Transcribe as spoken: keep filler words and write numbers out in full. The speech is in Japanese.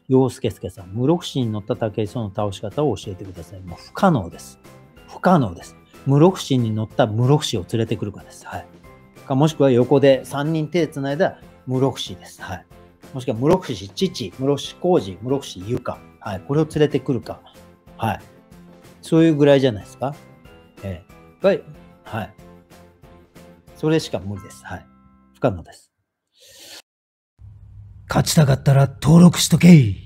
洋介介さん、室伏に乗った武井壮の倒し方を教えてください。もう不可能です。不可能です。室伏に乗った室伏を連れてくるかです。はい。かもしくは横でさんにん手つないだ室伏です。はい。もしくは室伏父、室伏浩二、室伏優香。はい。これを連れてくるか。はい。そういうぐらいじゃないですか。ええ。やっぱり、はい。それしか無理です。はい。不可能です。勝ちたかったら登録しとけい。